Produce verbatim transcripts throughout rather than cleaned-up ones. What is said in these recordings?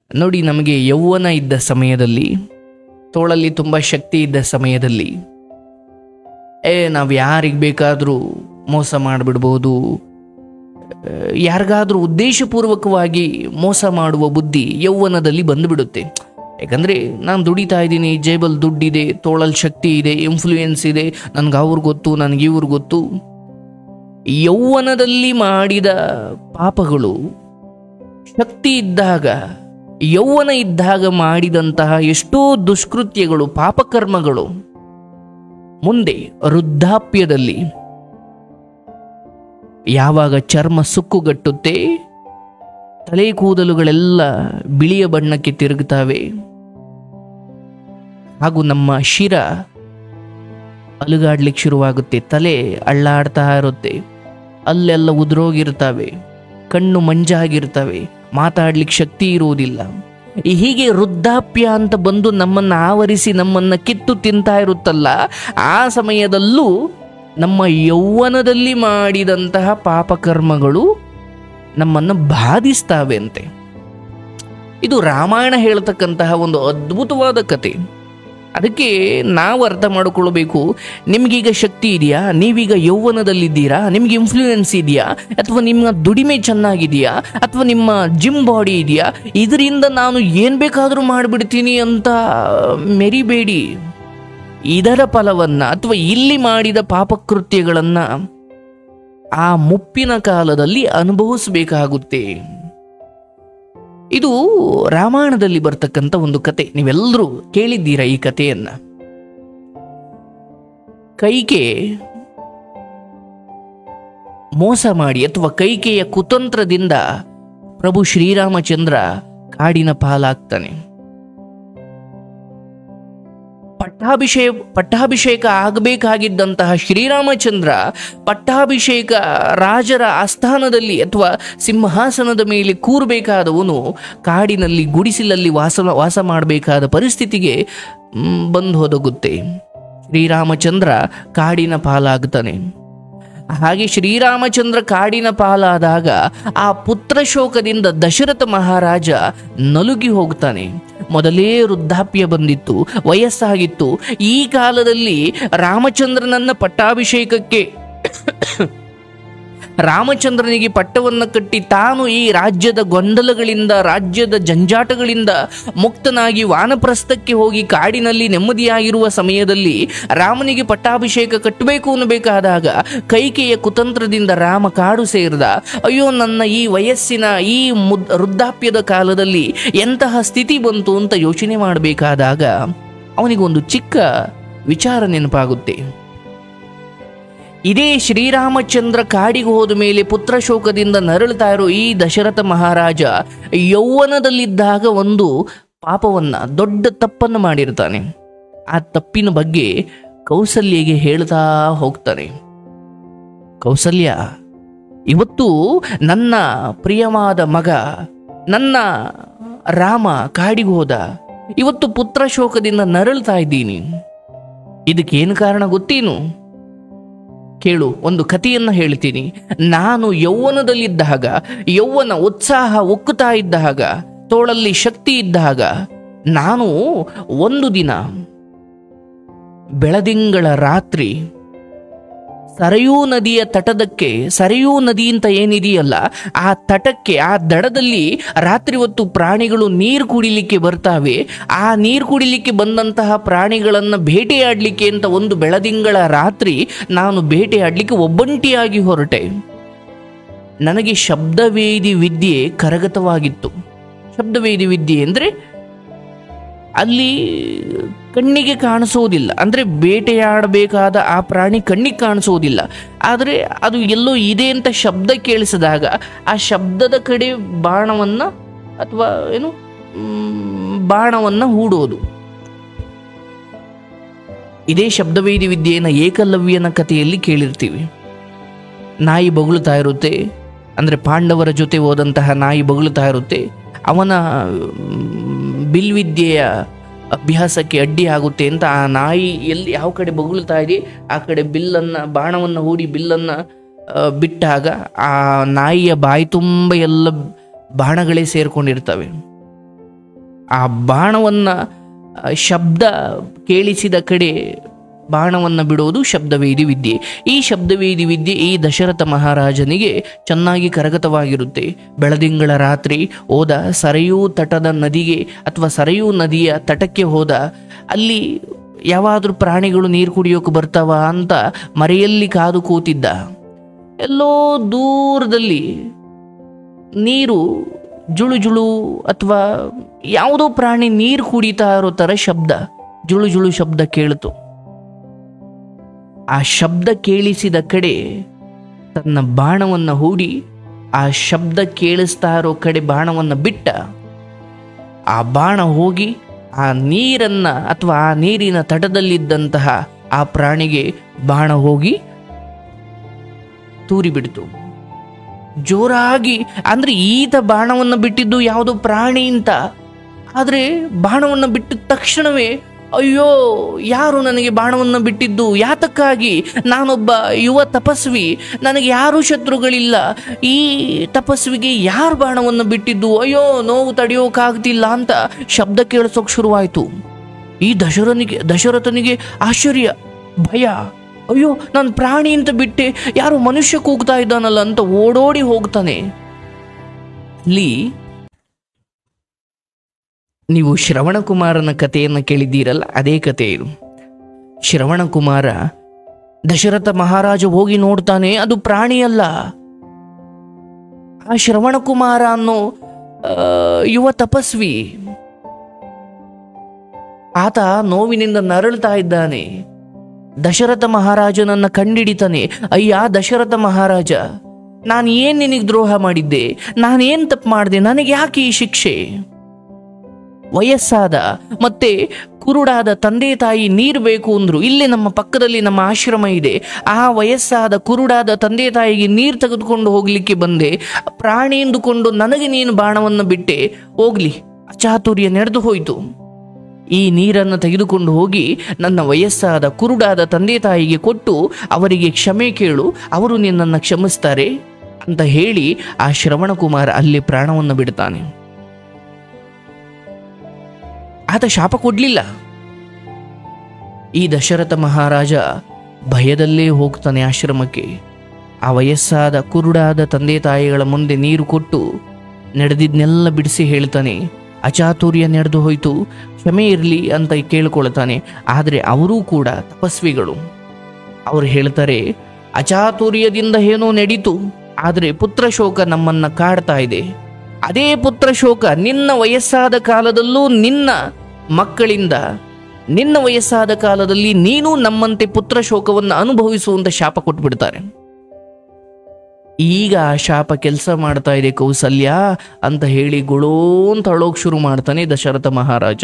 ನೋಡಿ, ನಮಗೆ ಯೌವನ ಇದ್ದ ಸಮಯದಲ್ಲಿ, ತೋಳಲ್ಲಿ ತುಂಬ ಶಕ್ತಿ ಇದ್ದ ಸಮಯದಲ್ಲಿ ಏ ನಾವು ಯಾರಿಗೆ ಬೇಕಾದರೂ ಮೋಸ ಮಾಡಿಬಿಡ್ಬೋದು, ಯಾರಿಗಾದರೂ ಉದ್ದೇಶಪೂರ್ವಕವಾಗಿ ಮೋಸ ಮಾಡುವ ಬುದ್ಧಿ ಯೌವನದಲ್ಲಿ ಬಂದುಬಿಡುತ್ತೆ. ಯಾಕಂದರೆ ನಾನು ದುಡಿತಾ ಇದ್ದೀನಿ, ಜೇಬಲ್ ದುಡ್ಡಿದೆ, ತೋಳಲ್ಲಿ ಶಕ್ತಿ ಇದೆ, ಇನ್ಫ್ಲೂಯೆನ್ಸ್ ಇದೆ, ನನಗೆ ಅವ್ರು ಗೊತ್ತು, ನನಗೆ ಇವ್ರು ಗೊತ್ತು. ಯೌವನದಲ್ಲಿ ಮಾಡಿದ ಪಾಪಗಳು, ಶಕ್ತಿ ಇದ್ದಾಗ, ಯೌವನ ಇದ್ದಾಗ ಮಾಡಿದಂತಹ ಎಷ್ಟೋ ದುಷ್ಕೃತ್ಯಗಳು, ಪಾಪಕರ್ಮಗಳು ಮುಂದೆ ವೃದ್ಧಾಪ್ಯದಲ್ಲಿ ಯಾವಾಗ ಚರ್ಮ ಸುಕ್ಕುಗಟ್ಟುತ್ತೆ, ತಲೆ ಕೂದಲುಗಳೆಲ್ಲ ಬಿಳಿಯ ಬಣ್ಣಕ್ಕೆ ತಿರುಗುತ್ತವೆ, ಹಾಗೂ ನಮ್ಮ ಶಿರ ಅಲುಗಾಡ್ಲಿಕ್ಕೆ ಶುರುವಾಗುತ್ತೆ, ತಲೆ ಅಳ್ಳಾಡ್ತಾ ಇರುತ್ತೆ, ಅಲ್ಲೆಲ್ಲ ಉದುರೋಗಿರ್ತವೆ, ಕಣ್ಣು ಮಂಜಾಗಿರ್ತವೆ, ಮಾತಾಡ್ಲಿಕ್ಕೆ ಶಕ್ತಿ ಇರುವುದಿಲ್ಲ. ಹೀಗೆ ವೃದ್ಧಾಪ್ಯ ಅಂತ ಬಂದು ನಮ್ಮನ್ನು ಆವರಿಸಿ ನಮ್ಮನ್ನು ಕಿತ್ತು ತಿಂತಾ ಇರುತ್ತಲ್ಲ, ಆ ಸಮಯದಲ್ಲೂ ನಮ್ಮ ಯೌವನದಲ್ಲಿ ಮಾಡಿದಂತಹ ಪಾಪಕರ್ಮಗಳು ನಮ್ಮನ್ನು ಬಾಧಿಸ್ತಾವೆ ಅಂತೆ. ಇದು ರಾಮಾಯಣ ಹೇಳ್ತಕ್ಕಂತಹ ಒಂದು ಅದ್ಭುತವಾದ ಕತೆ. ಅದಕ್ಕೆ ನಾವು ಅರ್ಥ ಮಾಡಿಕೊಳ್ಬೇಕು, ನಿಮಗೀಗ ಶಕ್ತಿ ಇದೆಯಾ, ನೀವೀಗ ಯೌವನದಲ್ಲಿದ್ದೀರಾ, ನಿಮ್ಗೆ ಇನ್ಫ್ಲೂಯೆನ್ಸ್ ಇದೆಯಾ, ಅಥವಾ ನಿಮ್ಮ ದುಡಿಮೆ ಚೆನ್ನಾಗಿದೆಯಾ, ಅಥವಾ ನಿಮ್ಮ ಜಿಮ್ ಬಾಡಿ ಇದೆಯಾ, ಇದರಿಂದ ನಾನು ಏನು ಬೇಕಾದರೂ ಮಾಡಿಬಿಡ್ತೀನಿ ಅಂತ ಮೆರಿಬೇಡಿ. ಇದರ ಫಲವನ್ನು ಅಥವಾ ಇಲ್ಲಿ ಮಾಡಿದ ಪಾಪಕೃತ್ಯಗಳನ್ನು ಆ ಮುಪ್ಪಿನ ಕಾಲದಲ್ಲಿ ಅನುಭವಿಸಬೇಕಾಗುತ್ತೆ. ಇದು ರಾಮಾಯಣದಲ್ಲಿ ಬರ್ತಕ್ಕಂಥ ಒಂದು ಕತೆ. ನೀವೆಲ್ಲರೂ ಕೇಳಿದ್ದೀರಾ ಈ ಕಥೆಯನ್ನ. ಕೈಕೆ ಮೋಸ ಮಾಡಿ ಅಥವಾ ಕೈಕೆಯ ಕುತಂತ್ರದಿಂದ ಪ್ರಭು ಶ್ರೀರಾಮಚಂದ್ರ ಕಾಡಿನ ಪಾಲಾಗ್ತಾನೆ. ಪಟ್ಟಾಭಿಷೇಕ ಪಟ್ಟಾಭಿಷೇಕ ಆಗಬೇಕಾಗಿದ್ದಂತಹ ಶ್ರೀರಾಮಚಂದ್ರ ಪಟ್ಟಾಭಿಷೇಕ ರಾಜರ ಆಸ್ಥಾನದಲ್ಲಿ ಅಥವಾ ಸಿಂಹಾಸನದ ಮೇಲೆ ಕೂರಬೇಕಾದವನು ಕಾಡಿನಲ್ಲಿ ಗುಡಿಸಿಲಲ್ಲಿ ವಾಸ ವಾಸ ಮಾಡಬೇಕಾದ ಪರಿಸ್ಥಿತಿಗೆ ಬಂದು ಒದಗುತ್ತೆ. ಶ್ರೀರಾಮಚಂದ್ರ ಕಾಡಿನ ಪಾಲಾಗ್ತಾನೆ. ಹಾಗೆ ಶ್ರೀರಾಮಚಂದ್ರ ಕಾಡಿನ ಪಾಲಾದಾಗ ಆ ಪುತ್ರ ಶೋಕದಿಂದ ದಶರಥ ಮಹಾರಾಜ ನಲುಗಿ ಹೋಗ್ತಾನೆ. ಮೊದಲೇ ವೃದ್ಧಾಪ್ಯ ಬಂದಿತ್ತು, ವಯಸ್ಸಾಗಿತ್ತು. ಈ ಕಾಲದಲ್ಲಿ ರಾಮಚಂದ್ರನನ್ನ ಪಟ್ಟಾಭಿಷೇಕಕ್ಕೆ ರಾಮಚಂದ್ರನಿಗೆ ಪಟ್ಟವನ್ನು ಕಟ್ಟಿ ತಾನು ಈ ರಾಜ್ಯದ ಗೊಂದಲಗಳಿಂದ, ರಾಜ್ಯದ ಜಂಜಾಟಗಳಿಂದ ಮುಕ್ತನಾಗಿ ವಾನಪ್ರಸ್ಥಕ್ಕೆ ಹೋಗಿ ಕಾಡಿನಲ್ಲಿ ನೆಮ್ಮದಿಯಾಗಿರುವ ಸಮಯದಲ್ಲಿ ರಾಮನಿಗೆ ಪಟ್ಟಾಭಿಷೇಕ ಕಟ್ಟಬೇಕು ಅನ್ನಬೇಕಾದಾಗ ಕೈಕೆಯ ಕುತಂತ್ರದಿಂದ ರಾಮ ಕಾಡು ಸೇರಿದ. ಅಯ್ಯೋ, ನನ್ನ ಈ ವಯಸ್ಸಿನ ಈ ಮುದ್ ವೃದ್ಧಾಪ್ಯದ ಕಾಲದಲ್ಲಿ ಎಂತಹ ಸ್ಥಿತಿ ಬಂತು ಅಂತ ಯೋಚನೆ ಮಾಡಬೇಕಾದಾಗ ಅವನಿಗೊಂದು ಚಿಕ್ಕ ವಿಚಾರ ನೆನಪಾಗುತ್ತೆ. ಇದೇ ಶ್ರೀರಾಮಚಂದ್ರ ಕಾಡಿಗೆ ಹೋದ ಮೇಲೆ ಪುತ್ರ ಶೋಕದಿಂದ ನರಳುತ್ತಾ ಇರೋ ಈ ದಶರಥ ಮಹಾರಾಜ ಯೌವನದಲ್ಲಿದ್ದಾಗ ಒಂದು ಪಾಪವನ್ನ, ದೊಡ್ಡ ತಪ್ಪನ್ನು ಮಾಡಿರ್ತಾನೆ. ಆ ತಪ್ಪಿನ ಬಗ್ಗೆ ಕೌಸಲ್ಯಗೆ ಹೇಳ್ತಾ ಹೋಗ್ತಾನೆ. ಕೌಸಲ್ಯ, ಇವತ್ತು ನನ್ನ ಪ್ರಿಯವಾದ ಮಗ ನನ್ನ ರಾಮ ಕಾಡಿಗೆ ಹೋದ, ಇವತ್ತು ಪುತ್ರ ಶೋಕದಿಂದ ನರಳುತ್ತಾ ಇದ್ದೀನಿ. ಇದಕ್ಕೇನು ಕಾರಣ ಗೊತ್ತೇನು? ಕೇಳು, ಒಂದು ಕಥೆಯನ್ನು ಹೇಳ್ತೀನಿ. ನಾನು ಯೌವನದಲ್ಲಿದ್ದಾಗ, ಯೌವನ ಉತ್ಸಾಹ ಉಕ್ಕುತ್ತಾ ಇದ್ದಾಗ, ತೋಳಲ್ಲಿ ಶಕ್ತಿ ಇದ್ದಾಗ, ನಾನು ಒಂದು ದಿನ ಬೆಳದಿಂಗಳ ರಾತ್ರಿ ಸರಯೂ ನದಿಯ ತಟದಕ್ಕೆ, ಸರಯೂ ನದಿ ಅಂತ ಏನಿದೆಯಲ್ಲ ಆ ತಟಕ್ಕೆ, ಆ ದಡದಲ್ಲಿ ರಾತ್ರಿ ಹೊತ್ತು ಪ್ರಾಣಿಗಳು ನೀರು ಕುಡಿಲಿಕ್ಕೆ ಬರ್ತಾವೆ. ಆ ನೀರು ಕುಡಿಲಿಕ್ಕೆ ಬಂದಂತಹ ಪ್ರಾಣಿಗಳನ್ನು ಬೇಟೆಯಾಡಲಿಕ್ಕೆ ಅಂತ ಒಂದು ಬೆಳದಿಂಗಳ ರಾತ್ರಿ ನಾನು ಬೇಟೆಯಾಡಲಿಕ್ಕೆ ಒಬ್ಬಂಟಿಯಾಗಿ ಹೊರಟೆ. ನನಗೆ ಶಬ್ದವೇದಿ ವಿದ್ಯೆ ಕರಗತವಾಗಿತ್ತು. ಶಬ್ದವೇದಿ ವಿದ್ಯೆ ಅಂದರೆ ಅಲ್ಲಿ ಕಣ್ಣಿಗೆ ಕಾಣಿಸೋದಿಲ್ಲ, ಅಂದರೆ ಬೇಟೆಯಾಡಬೇಕಾದ ಆ ಪ್ರಾಣಿ ಕಣ್ಣಿಗೆ ಕಾಣಿಸೋದಿಲ್ಲ, ಆದರೆ ಅದು ಎಲ್ಲೋ ಇದೆ ಅಂತ ಶಬ್ದ ಕೇಳಿಸಿದಾಗ ಆ ಶಬ್ದದ ಕಡೆ ಬಾಣವನ್ನು ಅಥವಾ ಏನು ಬಾಣವನ್ನು ಹೂಡೋದು. ಇದೇ ಶಬ್ದವೇದಿ ವಿದ್ಯೆಯನ್ನು ಏಕಲವ್ಯನ ಕಥೆಯಲ್ಲಿ ಕೇಳಿರ್ತೀವಿ. ನಾಯಿ ಬೊಗಳುತ್ತಾ ಇರುತ್ತೆ, ಅಂದರೆ ಪಾಂಡವರ ಜೊತೆ ಹೋದಂತಹ ನಾಯಿ ಬೊಗಳುತ್ತಾ ಇರುತ್ತೆ. ಅವನ ಬಿಲ್ವಿದ್ಯೆಯ ಅಭ್ಯಾಸಕ್ಕೆ ಅಡ್ಡಿ ಆಗುತ್ತೆ ಅಂತ ಆ ನಾಯಿ ಎಲ್ಲಿ ಯಾವ ಕಡೆ ಬೊಗಳುತ್ತಾ ಇದೆ ಆ ಕಡೆ ಬಿಲ್ಲನ್ನು, ಬಾಣವನ್ನು ಹೂಡಿ ಬಿಲ್ಲನ್ನು ಬಿಟ್ಟಾಗ ಆ ನಾಯಿಯ ಬಾಯಿ ತುಂಬ ಎಲ್ಲ ಬಾಣಗಳೇ ಸೇರ್ಕೊಂಡಿರ್ತವೆ. ಆ ಬಾಣವನ್ನು ಶಬ್ದ ಕೇಳಿಸಿದ ಕಡೆ ಬಾಣವನ್ನು ಬಿಡೋದು ಶಬ್ದವೇದಿ ವಿದ್ಯೆ. ಈ ಶಬ್ದವೇದಿ ವಿದ್ಯೆ ಈ ದಶರಥ ಮಹಾರಾಜನಿಗೆ ಚೆನ್ನಾಗಿ ಕರಗತವಾಗಿರುತ್ತೆ. ಬೆಳದಿಂಗಳ ರಾತ್ರಿ ಹೋದ ಸರಯೂ ತಟದ ನದಿಗೆ ಅಥವಾ ಸರಯೂ ನದಿಯ ತಟಕ್ಕೆ ಹೋದ, ಅಲ್ಲಿ ಯಾವಾದರೂ ಪ್ರಾಣಿಗಳು ನೀರು ಕುಡಿಯೋಕೆ ಬರ್ತಾವ ಅಂತ ಮರೆಯಲ್ಲಿ ಕಾದು ಕೂತಿದ್ದ. ಎಲ್ಲೋ ದೂರದಲ್ಲಿ ನೀರು ಜುಳು ಜುಳು ಅಥವಾ ಯಾವುದೋ ಪ್ರಾಣಿ ನೀರು ಕುಡಿತಾ ಇರೋ ಥರ ಶಬ್ದ, ಜುಳು ಜುಳು ಶಬ್ದ ಕೇಳಿತು. ಆ ಶಬ್ದ ಕೇಳಿಸಿದ ಕಡೆ ತನ್ನ ಬಾಣವನ್ನು ಹೂಡಿ ಆ ಶಬ್ದ ಕೇಳಿಸ್ತಾ ಇರೋ ಕಡೆ ಬಾಣವನ್ನು ಬಿಟ್ಟ. ಆ ಬಾಣ ಹೋಗಿ ಆ ನೀರನ್ನ ಅಥವಾ ಆ ನೀರಿನ ತಟದಲ್ಲಿದ್ದಂತಹ ಆ ಪ್ರಾಣಿಗೆ ಬಾಣ ಹೋಗಿ ತೂರಿ ಬಿಡ್ತು ಜೋರಾಗಿ. ಅಂದ್ರೆ ಈತ ಬಾಣವನ್ನು ಬಿಟ್ಟಿದ್ದು ಯಾವುದೋ ಪ್ರಾಣಿ ಅಂತ, ಆದರೆ ಬಾಣವನ್ನು ಬಿಟ್ಟಿದ ತಕ್ಷಣವೇ ಅಯ್ಯೋ ಯಾರು ನನಗೆ ಬಾಣವನ್ನು ಬಿಟ್ಟಿದ್ದು, ಯಾತಕ್ಕಾಗಿ? ನಾನೊಬ್ಬ ಯುವ ತಪಸ್ವಿ, ನನಗೆ ಯಾರೂ ಶತ್ರುಗಳಿಲ್ಲ, ಈ ತಪಸ್ವಿಗೆ ಯಾರು ಬಾಣವನ್ನು ಬಿಟ್ಟಿದ್ದು, ಅಯ್ಯೋ ನೋವು ತಡೆಯೋಕ್ಕಾಗ್ತಿಲ್ಲ ಅಂತ ಶಬ್ದ ಕೇಳಿಸೋಕೆ ಶುರುವಾಯಿತು. ಈ ದಶರನಿಗೆ ದಶರಥನಿಗೆ ಆಶ್ಚರ್ಯ, ಭಯ. ಅಯ್ಯೋ ನಾನು ಪ್ರಾಣಿ ಅಂತ ಬಿಟ್ಟೆ, ಯಾರು ಮನುಷ್ಯ ಕೂಗ್ತಾ ಇದ್ದಾನಲ್ಲ ಅಂತ ಓಡೋಡಿ ಹೋಗ್ತಾನೆ. ಅಲ್ಲಿ ನೀವು ಶ್ರವಣಕುಮಾರನ ಕಥೆಯನ್ನು ಕೇಳಿದ್ದೀರಲ್ಲ, ಅದೇ ಕಥೆ ಇದು. ಶ್ರವಣಕುಮಾರ ದಶರಥ ಮಹಾರಾಜ ಹೋಗಿ ನೋಡ್ತಾನೆ, ಅದು ಪ್ರಾಣಿಯಲ್ಲ. ಆ ಶ್ರವಣಕುಮಾರ ಅನ್ನೋ ಯುವ ತಪಸ್ವಿ, ಆತ ನೋವಿನಿಂದ ನರಳ್ತಾ ಇದ್ದಾನೆ. ದಶರಥ ಮಹಾರಾಜನನ್ನ ಕಂಡಿಡಿತಾನೆ. ಅಯ್ಯ ದಶರಥ ಮಹಾರಾಜ, ನಾನು ಏನ್ ನಿನಗೆ ದ್ರೋಹ ಮಾಡಿದ್ದೆ? ನಾನೇನ್ ತಪ್ಪು ಮಾಡಿದೆ? ನನಗೆ ಯಾಕೆ ಈ ಶಿಕ್ಷೆ? ವಯಸ್ಸಾದ ಮತ್ತೆ ಕುರುಡಾದ ತಂದೆ ತಾಯಿ ನೀರು ಬೇಕು ಅಂದ್ರು. ಇಲ್ಲೇ ನಮ್ಮ ಪಕ್ಕದಲ್ಲಿ ನಮ್ಮ ಆಶ್ರಮ ಇದೆ. ಆ ವಯಸ್ಸಾದ ಕುರುಡಾದ ತಂದೆ ತಾಯಿಗೆ ನೀರು ತೆಗೆದುಕೊಂಡು ಹೋಗ್ಲಿಕ್ಕೆ ಬಂದೆ. ಪ್ರಾಣಿ ಎಂದುಕೊಂಡು ನನಗೆ ನೀನು ಬಾಣವನ್ನು ಬಿಟ್ಟೆ. ಹೋಗ್ಲಿ, ಅಚಾತುರ್ಯ ನಡೆದು ಹೋಯಿತು. ಈ ನೀರನ್ನು ತೆಗೆದುಕೊಂಡು ಹೋಗಿ ನನ್ನ ವಯಸ್ಸಾದ ಕುರುಡಾದ ತಂದೆ ತಾಯಿಗೆ ಕೊಟ್ಟು ಅವರಿಗೆ ಕ್ಷಮೆ ಕೇಳು, ಅವರು ನಿನ್ನನ್ನು ಕ್ಷಮಿಸ್ತಾರೆ ಅಂತ ಹೇಳಿ ಆ ಶ್ರವಣಕುಮಾರ ಅಲ್ಲಿ ಪ್ರಾಣವನ್ನು ಬಿಡ್ತಾನೆ. ಆತ ಶಾಪ ಕೊಡ್ಲಿಲ್ಲ. ಈ ದಶರಥ ಮಹಾರಾಜ ಭಯದಲ್ಲೇ ಹೋಗ್ತಾನೆ ಆಶ್ರಮಕ್ಕೆ. ಆ ವಯಸ್ಸಾದ ಕುರುಡಾದ ತಂದೆ ತಾಯಿಗಳ ಮುಂದೆ ನೀರು ಕೊಟ್ಟು ನಡೆದಿದ್ನೆಲ್ಲ ಬಿಡಿಸಿ ಹೇಳ್ತಾನೆ, ಅಚಾತುರ್ಯ ನಡೆದು ಹೋಯ್ತು, ಕ್ಷಮೆ ಇರಲಿ ಅಂತ ಕೇಳ್ಕೊಳ್ತಾನೆ. ಆದರೆ ಅವರೂ ಕೂಡ ತಪಸ್ವಿಗಳು. ಅವರು ಹೇಳ್ತಾರೆ, ಅಚಾತುರ್ಯದಿಂದ ಏನೋ ನಡೀತು, ಆದರೆ ಪುತ್ರ ಶೋಕ ನಮ್ಮನ್ನ ಕಾಡ್ತಾ ಇದೆ. ಅದೇ ಪುತ್ರ ಶೋಕ ನಿನ್ನ ವಯಸ್ಸಾದ ಕಾಲದಲ್ಲೂ ನಿನ್ನ ಮಕ್ಕಳಿಂದ ನಿನ್ನ ವಯಸ್ಸಾದ ಕಾಲದಲ್ಲಿ ನೀನು ನಮ್ಮಂತೆ ಪುತ್ರ ಶೋಕವನ್ನು ಅನುಭವಿಸುವಂತ ಶಾಪ ಕೊಟ್ಬಿಡ್ತಾರೆ. ಈಗ ಆ ಶಾಪ ಕೆಲಸ ಮಾಡ್ತಾ ಇದೆ ಕೌಸಲ್ಯ ಅಂತ ಹೇಳಿ ಗುಳೋ ಅಂತ ಅಳೋಕ್ ಶುರು ಮಾಡ್ತಾನೆ ದಶರಥ ಮಹಾರಾಜ.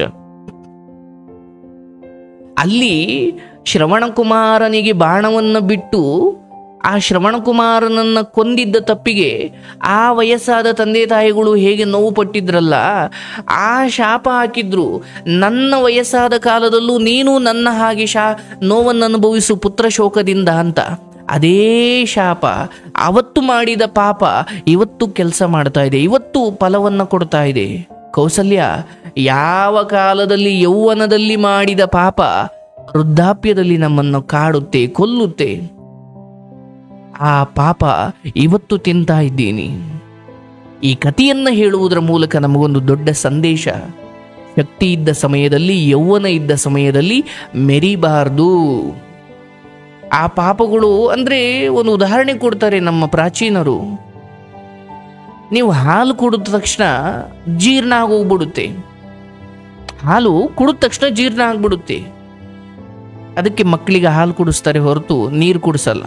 ಅಲ್ಲಿ ಶ್ರವಣಕುಮಾರನಿಗೆ ಬಾಣವನ್ನು ಬಿಟ್ಟು ಆ ಶ್ರವಣಕುಮಾರನನ್ನ ಕೊಂದಿದ್ದ ತಪ್ಪಿಗೆ ಆ ವಯಸ್ಸಾದ ತಂದೆ ತಾಯಿಗಳು ಹೇಗೆ ನೋವು ಪಟ್ಟಿದ್ರಲ್ಲ, ಆ ಶಾಪ ಹಾಕಿದ್ರು. ನನ್ನ ವಯಸ್ಸಾದ ಕಾಲದಲ್ಲೂ ನೀನು ನನ್ನ ಹಾಗೆ ಶಾ ನೋವನ್ನು ಅನುಭವಿಸು ಪುತ್ರ ಶೋಕದಿಂದ ಅಂತ. ಅದೇ ಶಾಪ ಅವತ್ತು ಮಾಡಿದ ಪಾಪ ಇವತ್ತು ಕೆಲಸ ಮಾಡ್ತಾ ಇದೆ, ಇವತ್ತು ಫಲವನ್ನು ಕೊಡ್ತಾ ಇದೆ. ಕೌಸಲ್ಯ, ಯಾವ ಕಾಲದಲ್ಲಿ ಯೌವನದಲ್ಲಿ ಮಾಡಿದ ಪಾಪ ವೃದ್ಧಾಪ್ಯದಲ್ಲಿ ನಮ್ಮನ್ನು ಕಾಡುತ್ತೆ, ಕೊಲ್ಲುತ್ತೆ. ಆ ಪಾಪ ಇವತ್ತು ತಿಂತಾ ಇದ್ದೀನಿ. ಈ ಕಥೆಯನ್ನು ಹೇಳುವುದರ ಮೂಲಕ ನಮಗೊಂದು ದೊಡ್ಡ ಸಂದೇಶ. ಶಕ್ತಿ ಇದ್ದ ಸಮಯದಲ್ಲಿ, ಯೌವನ ಇದ್ದ ಸಮಯದಲ್ಲಿ ಮೆರಿಬಾರ್ದು. ಆ ಪಾಪಗಳು ಅಂದ್ರೆ ಒಂದು ಉದಾಹರಣೆ ಕೊಡ್ತಾರೆ ನಮ್ಮ ಪ್ರಾಚೀನರು. ನೀವು ಹಾಲು ಕುಡಿದ ತಕ್ಷಣ ಜೀರ್ಣ ಆಗೋಗ್ಬಿಡುತ್ತೆ. ಹಾಲು ಕುಡಿದ ತಕ್ಷಣ ಜೀರ್ಣ ಆಗ್ಬಿಡುತ್ತೆ. ಅದಕ್ಕೆ ಮಕ್ಕಳಿಗೆ ಹಾಲು ಕುಡಿಸ್ತಾರೆ ಹೊರತು ನೀರು ಕುಡಿಸಲ್ಲ.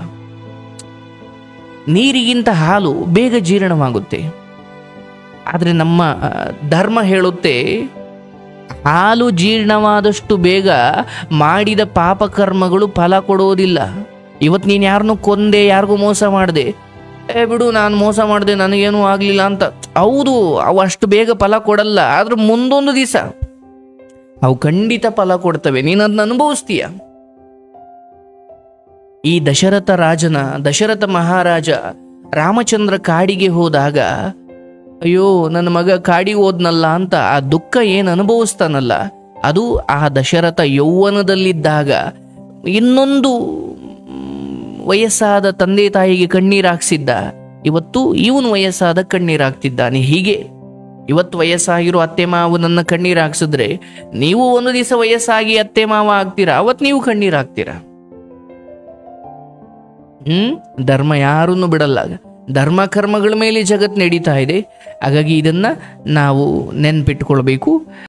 ನೀರಿಗಿಂತ ಹಾಲು ಬೇಗ ಜೀರ್ಣವಾಗುತ್ತೆ. ಆದರೆ ನಮ್ಮ ಧರ್ಮ ಹೇಳುತ್ತೆ, ಹಾಲು ಜೀರ್ಣವಾದಷ್ಟು ಬೇಗ ಮಾಡಿದ ಪಾಪಕರ್ಮಗಳು ಫಲ ಕೊಡೋದಿಲ್ಲ. ಇವತ್ತು ನೀನು ಯಾರನ್ನೂ ಕೊಂದೆ, ಯಾರಿಗೂ ಮೋಸ ಮಾಡಿದೆ, ಏ ಬಿಡು ನಾನು ಮೋಸ ಮಾಡಿದೆ ನನಗೇನೂ ಆಗಲಿಲ್ಲ ಅಂತ, ಹೌದು ಅವು ಅಷ್ಟು ಬೇಗ ಫಲ ಕೊಡಲ್ಲ. ಆದ್ರೆ ಮುಂದೊಂದು ದಿವಸ ಅವು ಖಂಡಿತ ಫಲ ಕೊಡ್ತವೆ, ನೀನು ಅದನ್ನ ಅನುಭವಿಸ್ತೀಯ. ಈ ದಶರಥ ರಾಜನ ದಶರಥ ಮಹಾರಾಜ ರಾಮಚಂದ್ರ ಕಾಡಿಗೆ ಹೋದಾಗ ಅಯ್ಯೋ ನನ್ನ ಮಗ ಕಾಡಿಗೆ ಹೋದ್ನಲ್ಲ ಅಂತ ಆ ದುಃಖ ಏನು ಅನುಭವಿಸ್ತಾನಲ್ಲ, ಅದು ಆ ದಶರಥ ಯೌವನದಲ್ಲಿದ್ದಾಗ ಇನ್ನೊಂದು ವಯಸ್ಸಾದ ತಂದೆ ತಾಯಿಗೆ ಕಣ್ಣೀರಾಕ್ಸಿದ್ದ, ಇವತ್ತು ಇವನು ವಯಸ್ಸಾದ ಕಣ್ಣೀರಾಗ್ತಿದ್ದಾನೆ. ಹೀಗೆ ಇವತ್ತು ವಯಸ್ಸಾಗಿರೋ ಅತ್ತೆ ಮಾವು ನನ್ನ ಕಣ್ಣೀರಾಕ್ಸಿದ್ರೆ ನೀವು ಒಂದು ದಿವಸ ವಯಸ್ಸಾಗಿ ಅತ್ತೆ ಮಾವ ಆಗ್ತೀರಾ, ಅವತ್ತು ನೀವು ಕಣ್ಣೀರಾಗ್ತೀರಾ. ಹ್ಮ್ ಧರ್ಮ ಯಾರನ್ನು ಬಿಡಲ್ಲ. ಧರ್ಮ ಕರ್ಮಗಳ ಮೇಲೆ ಜಗತ್ತು ನಡೀತಾ ಇದೆ. ಹಾಗಾಗಿ ಇದನ್ನ ನಾವು ನೆನ್ಪಿಟ್ಕೊಳ್ಬೇಕು.